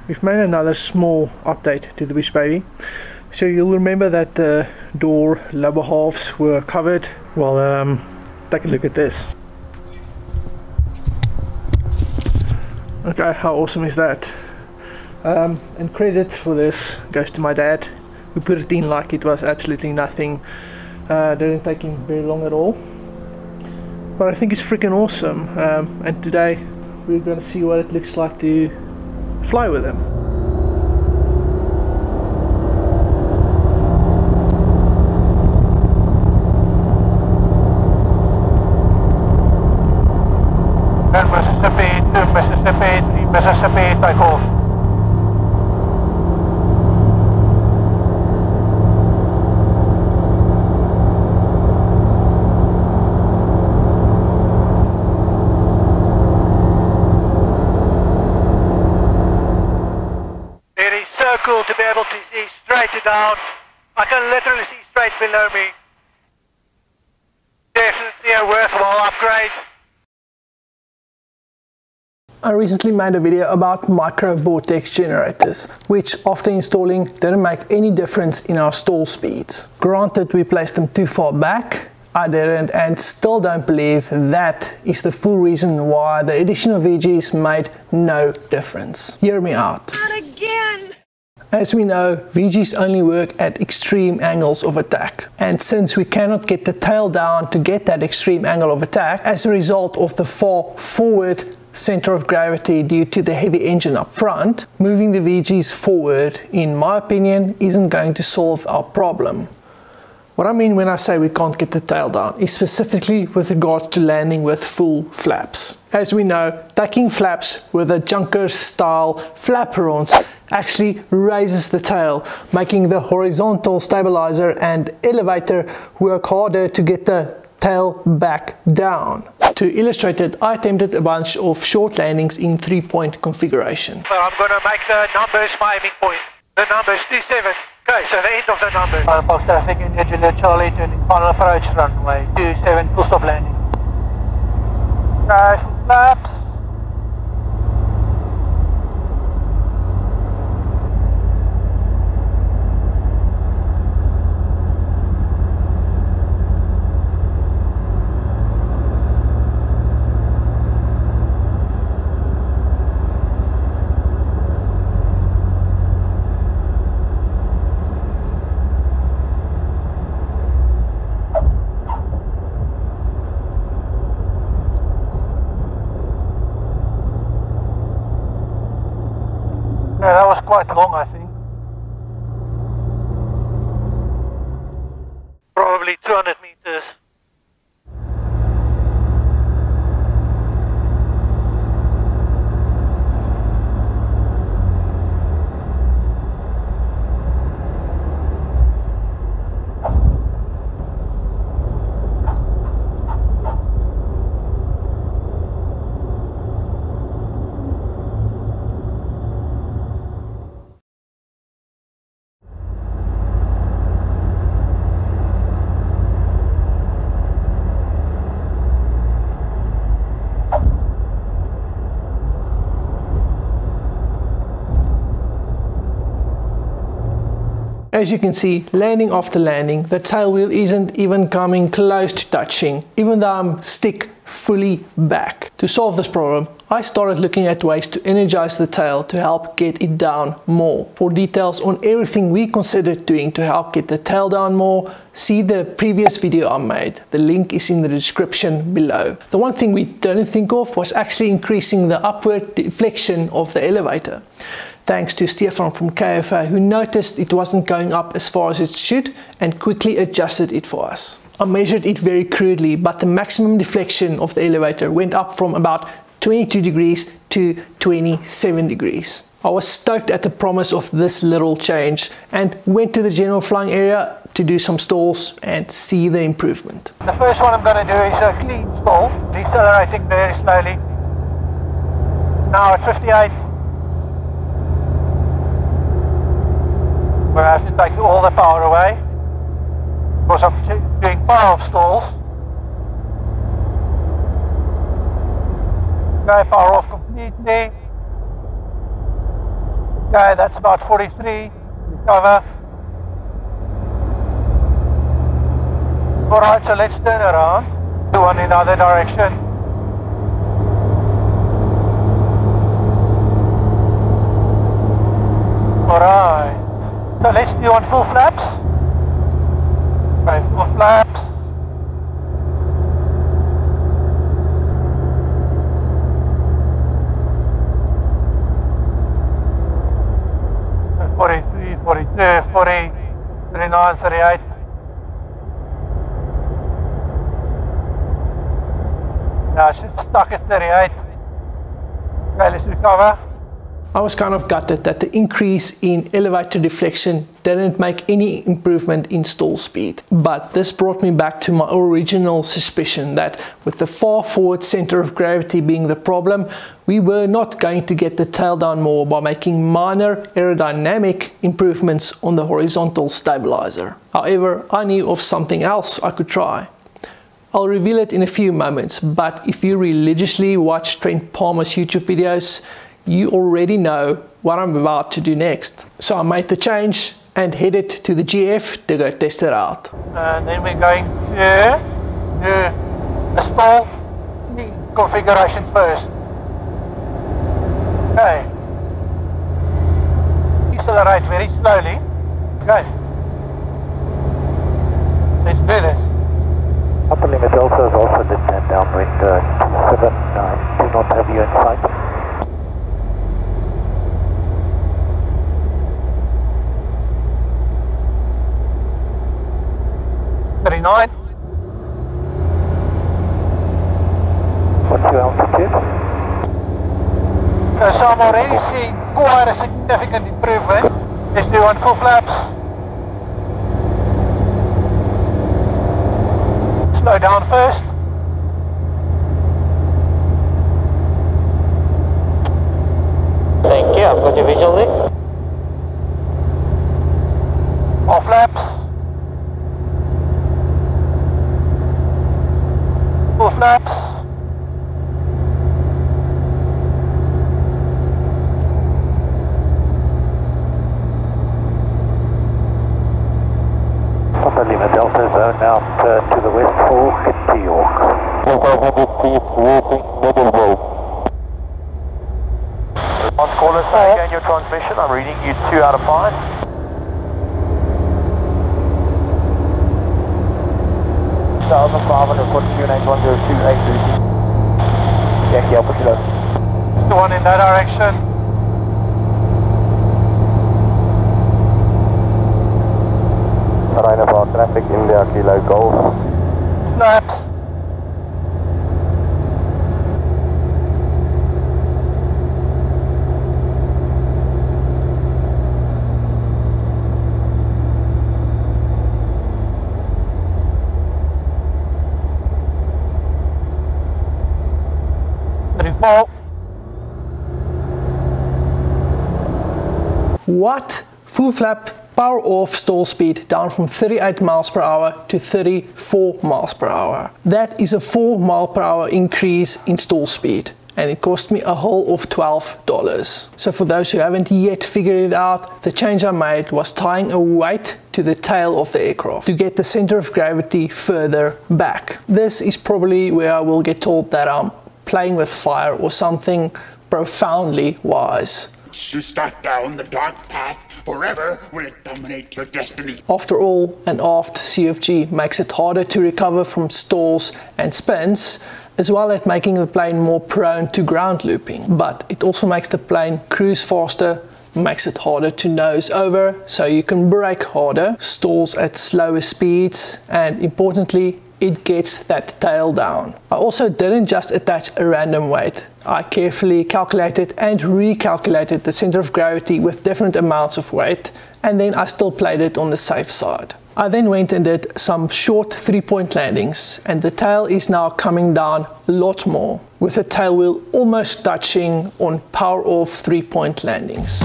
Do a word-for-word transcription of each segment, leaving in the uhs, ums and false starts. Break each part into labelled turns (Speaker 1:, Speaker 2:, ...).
Speaker 1: We've made another small update to the Bushbaby. So you'll remember that the door lower halves were covered. Well, um, take a look at this. Okay, how awesome is that? Um, and credit for this goes to my dad, who put it in like it was absolutely nothing. Uh, didn't take him very long at all. But I think it's freaking awesome. Um, and today we're going to see what it looks like to fly with them.
Speaker 2: Then Mississippi to Mississippi, three Mississippi, take off. Cool to be able to see straight down. I can literally see straight below me. Definitely a worthwhile upgrade.
Speaker 1: I recently made a video about micro vortex generators, which after installing didn't make any difference in our stall speeds. Granted, we placed them too far back. I didn't, and still don't believe that is the full reason why the addition of V Gs made no difference. Hear me out.
Speaker 3: Not again!
Speaker 1: As we know, V Gs only work at extreme angles of attack. And since we cannot get the tail down to get that extreme angle of attack, as a result of the far forward center of gravity due to the heavy engine up front, moving the V Gs forward, in my opinion, isn't going to solve our problem. What I mean when I say we can't get the tail down is specifically with regards to landing with full flaps. As we know, taking flaps with a junker style flaperons actually raises the tail, making the horizontal stabilizer and elevator work harder to get the tail back down. To illustrate it, I attempted a bunch of short landings in three-point configuration.
Speaker 2: So I'm going to make the numbers my aiming point. The number is two seven. Okay, so the end of the number. Firefox traffic, India Juliet Charlie, turning final approach runway two seven, full stop landing. Okay, full flaps. Yeah, that was quite long, I think. Probably two hundred meters.
Speaker 1: As you can see, landing after landing, the tail wheel isn't even coming close to touching, even though I'm stick fully back. To solve this problem, I started looking at ways to energize the tail to help get it down more. For details on everything we considered doing to help get the tail down more, see the previous video I made. The link is in the description below. The one thing we didn't think of was actually increasing the upward deflection of the elevator. Thanks to Stefan from K F A, who noticed it wasn't going up as far as it should and quickly adjusted it for us. I measured it very crudely, but the maximum deflection of the elevator went up from about twenty-two degrees to twenty-seven degrees. I was stoked at the promise of this little change and went to the general flying area to do some stalls and see the improvement.
Speaker 2: The first one I'm going to do is a clean stall, decelerating very slowly. Now at fifty-eight. Where I have to take all the power away because I'm doing power off stalls. Okay, power off completely. Okay, that's about forty-three. Recover. Alright, so let's turn around. Do one in the other direction. Alright. So let's do on full flaps. Okay, full flaps. forty-three, forty-two, forty, thirty-nine, thirty-eight. Now she's stuck at thirty-eight. Okay, let's recover.
Speaker 1: I was kind of gutted that the increase in elevator deflection didn't make any improvement in stall speed. But this brought me back to my original suspicion that with the far forward center of gravity being the problem, we were not going to get the tail down more by making minor aerodynamic improvements on the horizontal stabilizer. However, I knew of something else I could try. I'll reveal it in a few moments, but if you religiously watch Trent Palmer's YouTube videos, you already know what I'm about to do next. So I made the change and headed to the G F to go test it out.
Speaker 2: And then we're going to do the stall configuration first. Okay. Decelerate very slowly. Okay. Let's do this.
Speaker 3: Upper limit also is also descend downwind uh, seven nine. Do not have you in sight.
Speaker 2: thirty-nine.
Speaker 3: What's your altitude?
Speaker 2: So, so I'm already seeing quite a significant improvement. Let's do one full flaps. Slow down first.
Speaker 3: Thank you, I've got your visual there.
Speaker 2: More flaps. Full flaps.
Speaker 3: Upper limit Delta zone now turn to the west for into York.
Speaker 4: On caller, say again your transmission. I'm reading you two out of five. Thousand five hundred forty-two nine one zero two eight three. Yankee Alpha Kilo.
Speaker 2: The one in that direction.
Speaker 4: Line of our traffic India Kilo Golf.
Speaker 2: Flaps. thirty-four.
Speaker 1: What? Full flap, power off, stall speed down from thirty-eight miles per hour to thirty-four miles per hour. That is a four mile per hour increase in stall speed, and it cost me a whole of twelve dollars. So for those who haven't yet figured it out, the change I made was tying a weight to the tail of the aircraft to get the center of gravity further back. This is probably where I will get told that I'm playing with fire or something profoundly wise.
Speaker 5: To start down the dark path forever will it dominate your destiny.
Speaker 1: After all, an aft C F G makes it harder to recover from stalls and spins, as well as making the plane more prone to ground looping. But it also makes the plane cruise faster, makes it harder to nose over, so you can brake harder, stalls at slower speeds, and importantly, it gets that tail down. I also didn't just attach a random weight. I carefully calculated and recalculated the center of gravity with different amounts of weight, and then I still played it on the safe side. I then went and did some short three-point landings, and the tail is now coming down a lot more, with the tail wheel almost touching on power off three-point landings.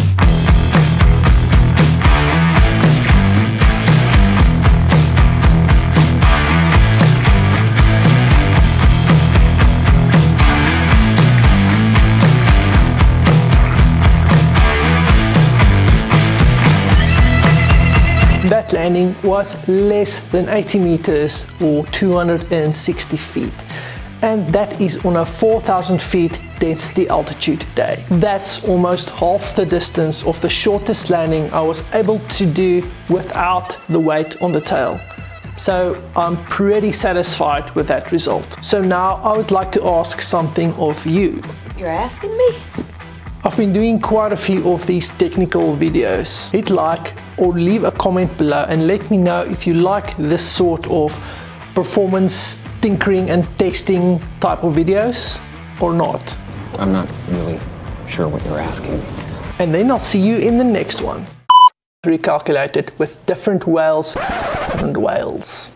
Speaker 1: That landing was less than eighty meters or two hundred sixty feet. And that is on a four thousand feet density altitude day. That's almost half the distance of the shortest landing I was able to do without the weight on the tail. So I'm pretty satisfied with that result. So now I would like to ask something of you.
Speaker 6: You're asking me?
Speaker 1: I've been doing quite a few of these technical videos. Hit like or leave a comment below and let me know if you like this sort of performance tinkering and testing type of videos or not.
Speaker 7: I'm not really sure what you're asking.
Speaker 1: And then I'll see you in the next one. Recalculated with different whales, different whales.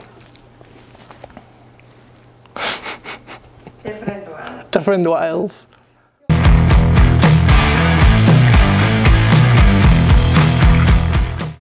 Speaker 6: Different ones.
Speaker 1: Different whales.